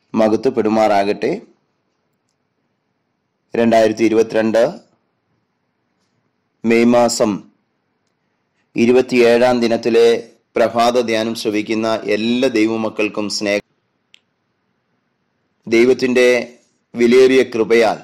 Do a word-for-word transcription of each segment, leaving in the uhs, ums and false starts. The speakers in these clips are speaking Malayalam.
മഹത്വപ്പെടുമാറാകട്ടെ. രണ്ടായിരത്തി ഇരുപത്തിരണ്ട് മെയ് മാസം ഇരുപത്തിയേഴാം ദിനത്തിലെ പ്രഭാത ധ്യാനം ശ്രവിക്കുന്ന എല്ലാ ദൈവമക്കൾക്കും സ്നേഹം. ദൈവത്തിൻ്റെ വിലയേറിയ കൃപയാൽ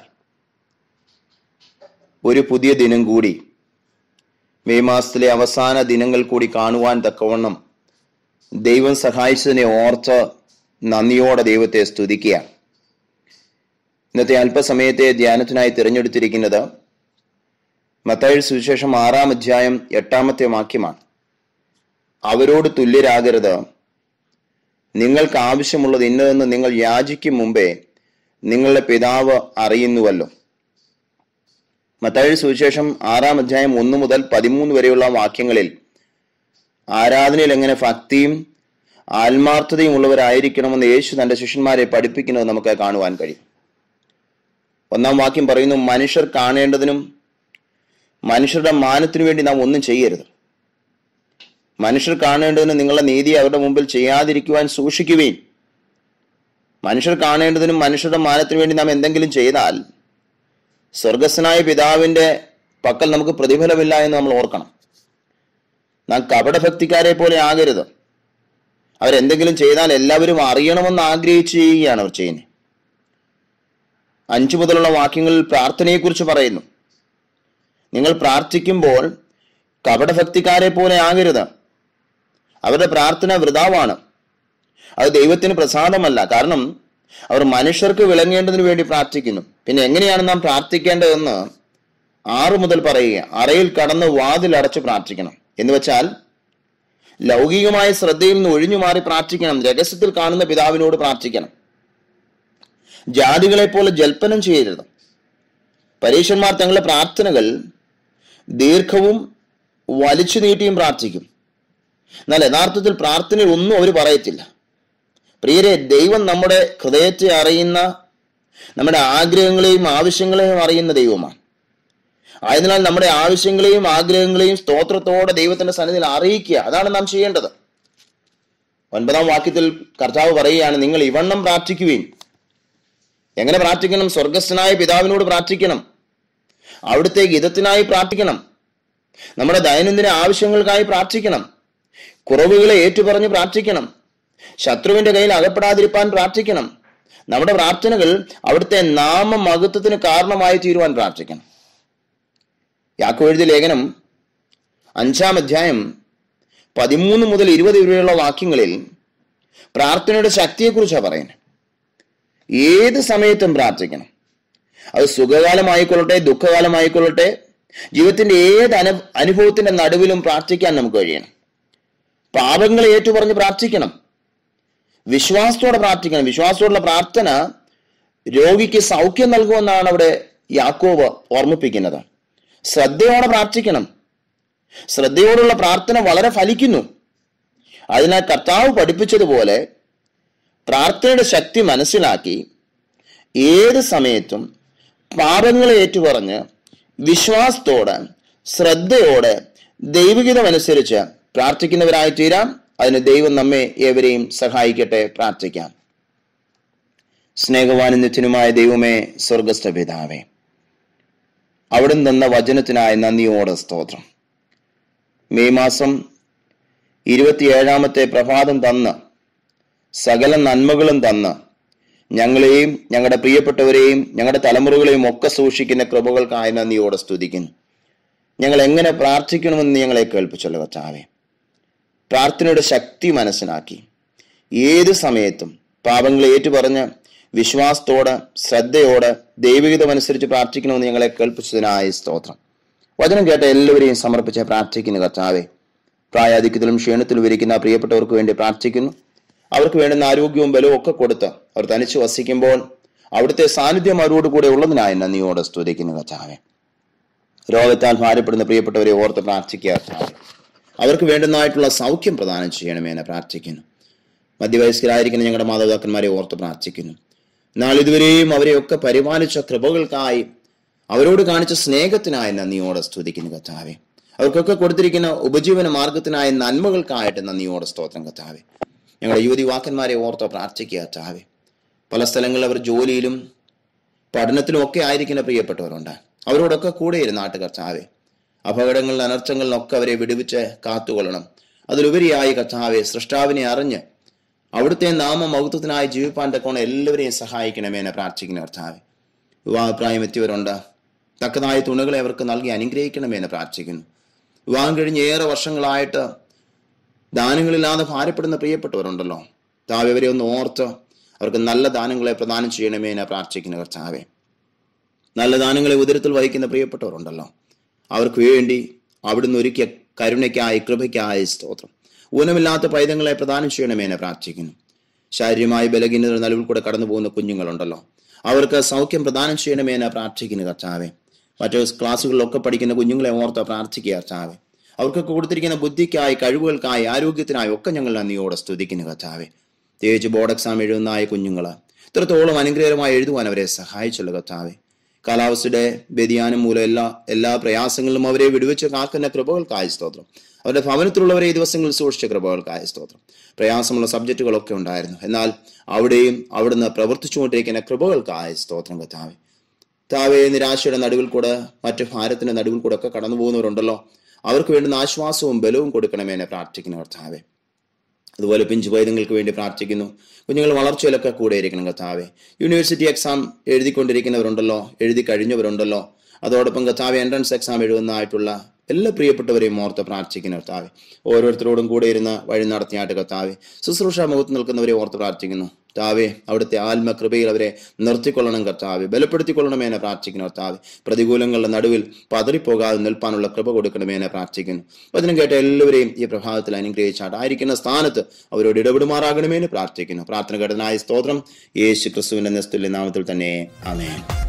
ഒരു പുതിയ ദിനം കൂടി, മെയ് മാസത്തിലെ അവസാന ദിനങ്ങൾ കൂടി കാണുവാൻ തക്കവണ്ണം ദൈവം സഹായിച്ചതിനെ ഓർത്ത് നന്ദിയോടെ ദൈവത്തെ സ്തുതിക്കുക. ഇന്നത്തെ അല്പസമയത്തെ ധ്യാനത്തിനായി തിരഞ്ഞെടുത്തിരിക്കുന്നത് മത്തായിയുടെ സുവിശേഷം ആറാം അധ്യായം എട്ടാമത്തെ വാക്യമാണ്. അവരോട് തുല്യരാകരുത്, നിങ്ങൾക്ക് ആവശ്യമുള്ളത് ഇന്നതെന്ന് നിങ്ങൾ യാചിക്കും മുമ്പേ നിങ്ങളുടെ പിതാവ് അറിയുന്നുവല്ലോ. മത്തായിയുടെ സുവിശേഷം ആറാം അധ്യായം ഒന്ന് മുതൽ പതിമൂന്ന് വരെയുള്ള വാക്യങ്ങളിൽ ആരാധനയിൽ എങ്ങനെ ഭക്തിയും ആത്മാർത്ഥതയും ഉള്ളവരായിരിക്കണമെന്ന് യേശു തന്റെ ശിഷ്യന്മാരെ പഠിപ്പിക്കുന്നത് നമുക്ക് കാണുവാൻ കഴിയും. ഒന്നാം വാക്യം പറയുന്നു, മനുഷ്യർ കാണേണ്ടതിനും മനുഷ്യരുടെ മാനത്തിനു വേണ്ടി നാം ഒന്നും ചെയ്യരുത്. മനുഷ്യർ കാണേണ്ടതിനും നിങ്ങളുടെ നീതി അവരുടെ മുമ്പിൽ ചെയ്യാതിരിക്കുവാൻ സൂക്ഷിക്കുകയും. മനുഷ്യർ കാണേണ്ടതിനും മനുഷ്യരുടെ മാനത്തിനു വേണ്ടി നാം എന്തെങ്കിലും ചെയ്താൽ സ്വർഗസ്വനായ പിതാവിന്റെ പക്കൽ നമുക്ക് പ്രതിഫലമില്ല എന്ന് നമ്മൾ ഓർക്കണം. നാം കപടഭക്തിക്കാരെ പോലെ ആകരുത്. അവരെന്തെങ്കിലും ചെയ്താൽ എല്ലാവരും അറിയണമെന്ന് ആഗ്രഹിച്ച് ചെയ്യുകയാണ് അവർ ചെയ്യുന്നത്. അഞ്ചു മുതലുള്ള വാക്യങ്ങളിൽ പ്രാർത്ഥനയെക്കുറിച്ച് പറയുന്നു. നിങ്ങൾ പ്രാർത്ഥിക്കുമ്പോൾ കപടഭക്തിക്കാരെ പോലെ ആകരുത്. അവരുടെ പ്രാർത്ഥന വൃഥാവാണ്, അത് ദൈവത്തിന് പ്രസാദമല്ല. കാരണം അവർ മനുഷ്യർക്ക് വിളങ്ങേണ്ടതിന് വേണ്ടി പ്രാർത്ഥിക്കുന്നു. പിന്നെ എങ്ങനെയാണ് നാം പ്രാർത്ഥിക്കേണ്ടതെന്ന് ആറു മുതൽ പറയുക. അറയിൽ കടന്ന് വാതിൽ അടച്ച് പ്രാർത്ഥിക്കണം എന്ന് വെച്ചാൽ ലൗകികമായ ശ്രദ്ധയിൽ നിന്ന് ഒഴിഞ്ഞു മാറി പ്രാർത്ഥിക്കണം. രഹസ്യത്തിൽ കാണുന്ന പിതാവിനോട് പ്രാർത്ഥിക്കണം. ജാതികളെ പോലെ ജൽപ്പനം ചെയ്യരുത്. പരീശന്മാർ തങ്ങളുടെ പ്രാർത്ഥനകൾ ദീർഘവും വലിച്ചു നീട്ടിയും പ്രാർത്ഥിക്കും. എന്നാൽ യഥാർത്ഥത്തിൽ പ്രാർത്ഥനയിൽ ഒന്നും അവർ പറയത്തില്ല. പ്രിയരെ, ദൈവം നമ്മുടെ ഹൃദയത്തെ അറിയുന്ന, നമ്മുടെ ആഗ്രഹങ്ങളെയും ആവശ്യങ്ങളെയും അറിയുന്ന ദൈവമാണ്. ആയതിനാൽ നമ്മുടെ ആവശ്യങ്ങളെയും ആഗ്രഹങ്ങളെയും സ്തോത്രത്തോടെ ദൈവത്തിന്റെ സന്നിധിയിൽ അറിയിക്കുക. അതാണ് നാം ചെയ്യേണ്ടത്. ഒൻപതാം വാക്യത്തിൽ കർത്താവ് പറയുകയാണ്, നിങ്ങൾ ഇവണ്ണം പ്രാർത്ഥിക്കുവിൻ. എങ്ങനെ പ്രാർത്ഥിക്കണം? സ്വർഗസ്ഥനായ പിതാവിനോട് പ്രാർത്ഥിക്കണം. അവിടുത്തെ ഹിതത്തിനായി പ്രാർത്ഥിക്കണം. നമ്മുടെ ദൈനംദിന ആവശ്യങ്ങൾക്കായി പ്രാർത്ഥിക്കണം. കുറവുകളെ ഏറ്റുപറഞ്ഞ് പ്രാർത്ഥിക്കണം. ശത്രുവിന്റെ കയ്യിൽ അകപ്പെടാതിരിക്കാൻ പ്രാർത്ഥിക്കണം. നമ്മുടെ പ്രാർത്ഥനകൾ അവിടുത്തെ നാമമഹത്വത്തിന് കാരണമായി തീരുവാൻ പ്രാർത്ഥിക്കണം. യാക്കോബ് എഴുതിയ ലേഖനം അഞ്ചാം അധ്യായം പതിമൂന്ന് മുതൽ ഇരുപത് വരെയുള്ള വാക്യങ്ങളിൽ പ്രാർത്ഥനയുടെ ശക്തിയെക്കുറിച്ചാണ് പറയുന്നത്. ഏത് സമയത്തും പ്രാർത്ഥിക്കണം. അത് സുഖകാലമായിക്കൊള്ളട്ടെ, ദുഃഖകാലമായിക്കൊള്ളട്ടെ, ജീവിതത്തിന്റെ ഏത് അനു അനുഭവത്തിന്റെ നടുവിലും പ്രാർത്ഥിക്കാൻ നമുക്ക് കഴിയണം. പാപങ്ങളെ ഏറ്റുപറഞ്ഞ് പ്രാർത്ഥിക്കണം. വിശ്വാസത്തോടെ പ്രാർത്ഥിക്കണം. വിശ്വാസത്തോടുള്ള പ്രാർത്ഥന രോഗിക്ക് സൗഖ്യം നൽകുമെന്നാണ് അവിടെ യാക്കോബ് ഓർമ്മിപ്പിക്കുന്നത്. ശ്രദ്ധയോടെ പ്രാർത്ഥിക്കണം. ശ്രദ്ധയോടുള്ള പ്രാർത്ഥന വളരെ ഫലിക്കുന്നു. അതിനാൽ കർത്താവ് പഠിപ്പിച്ചതുപോലെ പ്രാർത്ഥനയുടെ ശക്തി മനസ്സിലാക്കി ഏത് സമയത്തും പാപങ്ങളെ ഏറ്റുപറഞ്ഞ് വിശ്വാസത്തോടെ ശ്രദ്ധയോടെ ദൈവഹിതമനുസരിച്ച് പ്രാർത്ഥിക്കുന്നവരായി തീരാം. അതിന് ദൈവം നമ്മെ ഏവരെയും സഹായിക്കട്ടെ. പ്രാർത്ഥിക്കാം. സ്നേഹവാനും നിത്യനുമായ ദൈവമേ, സ്വർഗസ്ഥ പിതാവേ, അവിടുന്ന് തന്ന വചനത്തിനായി നന്ദിയോടെ സ്തോത്രം. മെയ് മാസം ഇരുപത്തിയേഴാമത്തെ പ്രഭാതം തന്ന് സകല നന്മകളും തന്ന് ഞങ്ങളെയും ഞങ്ങളുടെ പ്രിയപ്പെട്ടവരെയും ഞങ്ങളുടെ തലമുറകളെയും ഒക്കെ സൂക്ഷിക്കുന്ന കൃപകൾക്കായി നന്ദിയോടെ സ്തുതിക്കുന്നു. ഞങ്ങൾ എങ്ങനെ പ്രാർത്ഥിക്കണമെന്ന് ഞങ്ങളെ കേൾപ്പിച്ചല്ലോ കർത്താവേ. പ്രാർത്ഥനയുടെ ശക്തി മനസ്സിലാക്കി ഏത് സമയത്തും പാപങ്ങളെ ഏറ്റുപറഞ്ഞ് വിശ്വാസത്തോടെ ശ്രദ്ധയോടെ ദൈവഹിതമനുസരിച്ച് പ്രാർത്ഥിക്കണമെന്ന് ഞങ്ങളെ കേൾപ്പിച്ചതിനായി സ്തോത്രം. വചനം കേട്ട എല്ലാവരെയും സമർപ്പിച്ച് പ്രാർത്ഥിക്കുന്നു കർത്താവേ. പ്രായാധിക്യത്തിലും ക്ഷീണത്തിലും ഇരിക്കുന്ന പ്രിയപ്പെട്ടവർക്ക് വേണ്ടി പ്രാർത്ഥിക്കുന്നു. അവർക്ക് വേണ്ടുന്ന ആരോഗ്യവും ബലവും ഒക്കെ കൊടുത്ത് അവർ തനിച്ച് വസിക്കുമ്പോൾ അവിടുത്തെ സാന്നിധ്യം അവരോട് കൂടെ ഉള്ളതിനായി നന്ദിയോടെ സ്തുതിക്കുന്നു കർത്താവേ. രോഗത്താൽ ഭാരപ്പെടുന്ന പ്രിയപ്പെട്ടവരെ ഓർത്ത് പ്രാർത്ഥിക്കുക കർത്താവേ. അവർക്ക് വേണ്ടുന്നതായിട്ടുള്ള സൗഖ്യം പ്രദാനം ചെയ്യണമേ എന്ന് പ്രാർത്ഥിക്കുന്നു. മധ്യവയസ്കരായിരിക്കുന്ന ഞങ്ങളുടെ മാതാപിതാക്കന്മാരെ ഓർത്ത് പ്രാർത്ഥിക്കുന്നു. നാളിതുവരെയും അവരെയൊക്കെ പരിപാലിച്ച കൃപകൾക്കായി അവരോട് കാണിച്ച സ്നേഹത്തിനായി നന്ദിയോടെ സ്തുതിക്കുന്നു കർത്താവേ. അവർക്കൊക്കെ കൊടുത്തിരിക്കുന്ന ഉപജീവന മാർഗത്തിനായ നന്മകൾക്കായിട്ട് നന്ദിയോടെ സ്തോത്രം കർത്താവേ. ഞങ്ങളുടെ യുവതി യുവാക്കന്മാരെ ഓർത്ത് പ്രാർത്ഥിക്കുക കർത്താവേ. പല സ്ഥലങ്ങളിൽ അവർ ജോലിയിലും പഠനത്തിലും ഒക്കെ ആയിരിക്കുന്ന പ്രിയപ്പെട്ടവരുണ്ട്. അവരോടൊക്കെ കൂടെ ഇരുന്നാട്ട് കർത്താവെ, അപകടങ്ങളിലും അനർത്ഥങ്ങളിലൊക്കെ അവരെ വിടുവിച്ച് കാത്തുകൊള്ളണം. അതിലുപരിയായി കർത്താവെ, സൃഷ്ടാവിനെ അറിഞ്ഞ് അവിടുത്തെ നാമ മഹത്വത്തിനായി ജീവിപ്പാൻ തക്കോണം എല്ലാവരെയും സഹായിക്കണമെന്ന് പ്രാർത്ഥിക്കുന്ന കർത്താവെ. വിവാഹപ്രായം എത്തിയവരുണ്ട്, തക്കതായ തുണകളെ അവർക്ക് നൽകി അനുഗ്രഹിക്കണമെന്ന് പ്രാർത്ഥിക്കുന്നു. വിവാഹം കഴിഞ്ഞ് ഏറെ വർഷങ്ങളായിട്ട് ദാനങ്ങളില്ലാതെ ഭാരപ്പെടുന്ന പ്രിയപ്പെട്ടവരുണ്ടല്ലോ, താവെ അവരെ ഒന്ന് ഓർത്ത് അവർക്ക് നല്ല ദാനങ്ങളെ പ്രദാനം ചെയ്യണമെന്ന് പ്രാർത്ഥിക്കുന്ന കർത്താവെ. നല്ല ദാനങ്ങളെ ഉദരത്തിൽ വഹിക്കുന്ന പ്രിയപ്പെട്ടവരുണ്ടല്ലോ, അവർക്ക് വേണ്ടി അവിടുന്ന് ഒരുക്കിയ കരുണയ്ക്കായി കൃപയ്ക്കായി സ്തോത്രം. ഊനമില്ലാത്ത പൈതങ്ങളെ പ്രദാനം ചെയ്യണമെന്ന് പ്രാർത്ഥിക്കുന്നു. ശാരീരികമായി ബലഹീനത നടുവിൽ കൂടെ കടന്നു പോകുന്ന കുഞ്ഞുങ്ങളുണ്ടല്ലോ, അവർക്ക് സൗഖ്യം പ്രദാനം ചെയ്യണമെന്ന് പ്രാർത്ഥിക്കുന്നു കർത്താവെ. മറ്റു ക്ലാസ്സുകളിലൊക്കെ പഠിക്കുന്ന കുഞ്ഞുങ്ങളെ ഓർത്ത് പ്രാർത്ഥിക്കുക കർത്താവെ. അവർക്ക് കൊടുത്തിരിക്കുന്ന ബുദ്ധിക്കായി, കഴിവുകൾക്കായി, ആരോഗ്യത്തിനായി ഒക്കെ ഞങ്ങൾ നന്ദിയോടെ സ്തുതിക്കുന്നു കർത്താവെ. പ്രത്യേകിച്ച് ബോർഡ് എക്സാം എഴുതുന്നതായ കുഞ്ഞുങ്ങൾ ഇത്രത്തോളം അനുഗ്രഹമായി എഴുതുവാൻ അവരെ സഹായിച്ചുള്ള കർത്താവെ. കാലാവസ്ഥയുടെ വ്യതിയാനം മൂലം എല്ലാ എല്ലാ പ്രയാസങ്ങളിലും അവരെ വിടുവിച്ച് കാക്കുന്ന കൃപകൾക്കായ സ്തോത്രം. അവരുടെ ഭവനത്തിലുള്ളവരെ ഈ ദിവസങ്ങളിൽ സൂക്ഷിച്ച കൃപകൾക്കായ സ്തോത്രം. പ്രയാസമുള്ള സബ്ജക്റ്റുകളൊക്കെ ഉണ്ടായിരുന്നു, എന്നാൽ അവിടെയും അവിടുന്ന് പ്രവർത്തിച്ചുകൊണ്ടിരിക്കുന്ന കൃപകൾക്കായ സ്തോത്രം കർത്താവെ. താവേ, നിരാശയുടെ നടുവിൽ കൂടെ, മറ്റു ഭാരത്തിന്റെ നടുവിൽ കൂടെ ഒക്കെ കടന്നു പോകുന്നവരുണ്ടല്ലോ, അവർക്ക് വേണ്ടുന്ന ആശ്വാസവും ബലവും കൊടുക്കണമെന്ന് പ്രാർത്ഥിക്കുന്നു കർത്താവെ. അതുപോലെ പിഞ്ചു പൈതങ്ങൾക്ക് വേണ്ടി പ്രാർത്ഥിക്കുന്നു. കുഞ്ഞുങ്ങൾ വളർച്ചയിലൊക്കെ കൂടെ ഇരിക്കണം കർത്താവെ. യൂണിവേഴ്സിറ്റി എക്സാം എഴുതിക്കൊണ്ടിരിക്കുന്നവരുണ്ടല്ലോ, എഴുതി കഴിഞ്ഞവരുണ്ടല്ലോ, അതോടൊപ്പം കർത്താവെ എൻട്രൻസ് എക്സാം എഴുതുന്നതായിട്ടുള്ള എല്ലാ പ്രിയപ്പെട്ടവരെയും ഓർത്ത് പ്രാർത്ഥിക്കുന്നു കർത്താവെ. ഓരോരുത്തരോടും കൂടെ ഇരുന്ന് വഴി നടത്തിയായിട്ട് കർത്താവെ, ശുശ്രൂഷ മുഖത്ത് നിൽക്കുന്നവരെ ഓർത്ത് പ്രാർത്ഥിക്കുന്നു കർത്താവെ. അവിടുത്തെ ആത്മകൃപയിൽ അവരെ നിർത്തിക്കൊള്ളണം കർത്താവെ, ബലപ്പെടുത്തിക്കൊള്ളണമെന്ന് പ്രാർത്ഥിക്കുന്നു കർത്താവെ. പ്രതികൂലങ്ങളുടെ നടുവിൽ പതറിപ്പോകാതെ നിൽപ്പാനുള്ള കൃപ കൊടുക്കണമെന്ന് പ്രാർത്ഥിക്കുന്നു. വചനം കേട്ട എല്ലാവരെയും ഈ പ്രഭാതത്തിൽ അനുഗ്രഹിച്ചാട്ട് ആയിരിക്കുന്ന സ്ഥാനത്ത് അവരോട് ഇടപെടുമാറാകണമെന്ന് പ്രാർത്ഥിക്കുന്നു. പ്രാർത്ഥന കേട്ടതിനായ സ്തോത്രം. യേശു ക്രിസ്തുവിന്റെ നിസ്തുല്യ നാമത്തിൽ തന്നെ ആമേൻ.